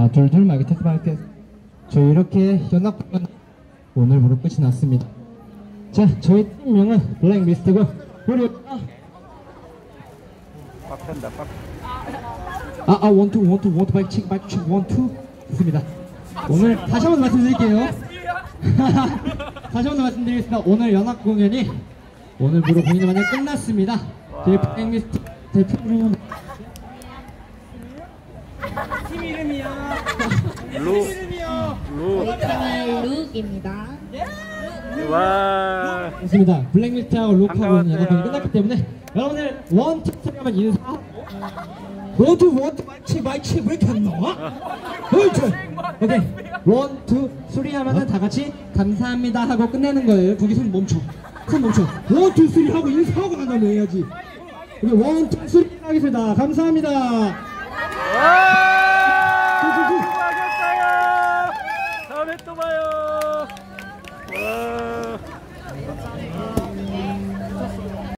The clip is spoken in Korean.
자, 둘둘 마이크 테스트 마이크. 저 이렇게 연합공연 오늘부로 끝이 났습니다. 자, 저희 팀명은 블랙리스트고 우리 빡한다 빡. 원투 마이크 체크 원투 좋습니다. 오늘 다시 한번 말씀드릴게요. 다시 한번 말씀드리겠습니다. 오늘 연합공연이 오늘부로 공연이 만약 끝났습니다. 저희 블랙리스트 대표님 팀 이름이요. 룩입니다. 와. 좋습니다. 블랙리스트하고 록하고 반가웠어요. 연합공연이 끝났기 때문에 여러분들 원투 소리하면 인사. 원투 마이크 왜 이렇게 안 나와? 원투 오케이 원투 소리 하면은 다 같이 감사합니다 하고 끝내는 거예요. 거기 손 멈춰. 원투 쓰리 하고 인사하고 난 다음에 해야지. 오케이 원투 쓰리 하겠습니다. 감사합니다. 수고하셨어요. 다음에 또 봐요. 와.